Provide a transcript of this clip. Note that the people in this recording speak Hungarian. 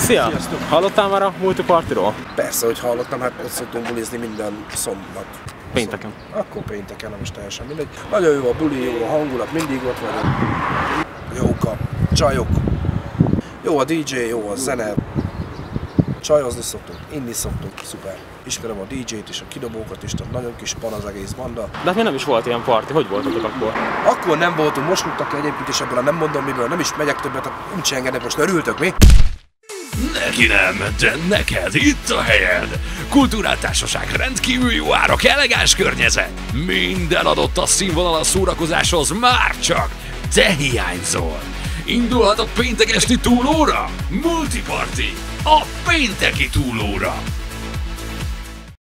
Szia! Sziasztok! Hallottál már a multipartiról? Persze, hogy hallottam, hát ott szoktunk bulizni minden szombat. Pénteken. Akkor pénteken, nem is teljesen mindegy. Nagyon jó a buli, jó a hangulat, mindig ott vagyunk. Jók a csajok. Jó a DJ, jó a zene. Csajozni szoktunk, inni szoktunk, szuper. Ismerem a DJ-t és a kidobókat is, tehát nagyon kis pan az egész banda. De hát mi nem is volt ilyen parti, hogy voltatok akkor? Akkor nem voltunk, most rúgtak ki egyébként, és ebből nem mondom miből, nem is megyek többet, tehát úgy engednek, most örültök mi? Neki nem, de neked itt a helyed! Kultúráltársaság, rendkívül jó árak, elegáns környezet! Minden adott a színvonalas szórakozáshoz, már csak te hiányzol! Indulhat a péntek esti túlóra? Multiparty! A pénteki túlóra!